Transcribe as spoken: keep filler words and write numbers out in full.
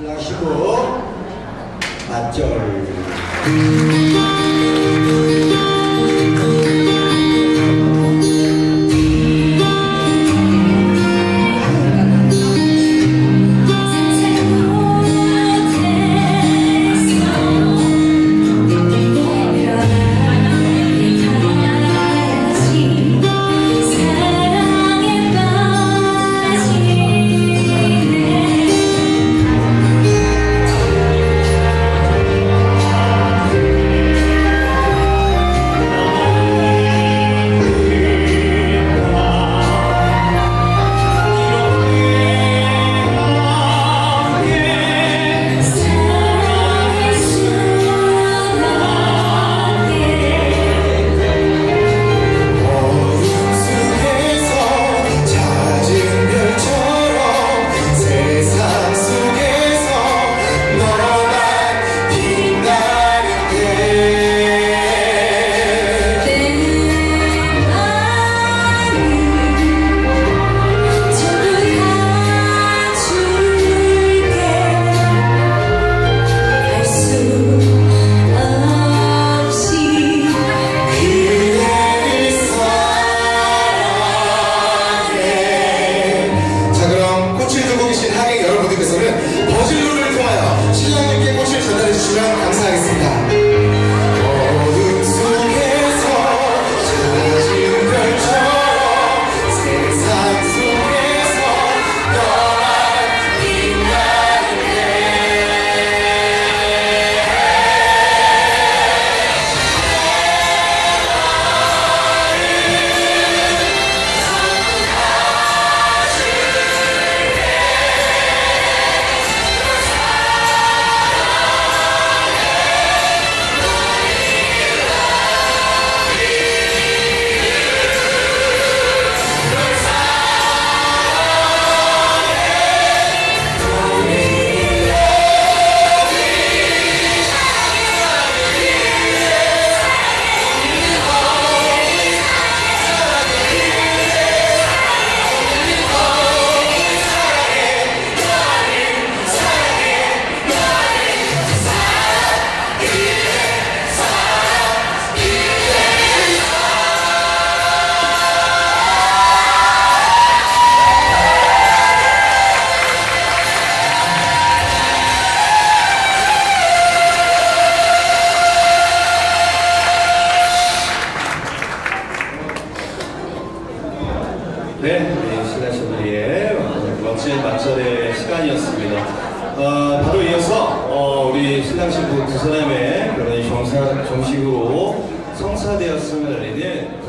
신랑 신부 맞절. 버질로를 통하여 신랑님께 꽃을 전달해 주시면 감사하겠습니다. 어둠 속에서 찾은 별처럼 세상 속에서 너만 빛나는 네, 신랑 신부의 멋진 맞절의 시간이었습니다. 어, 바로 이어서 어, 우리 신랑 신부 두 사람의 결혼이 정사, 정식으로 성사되었음을 알리는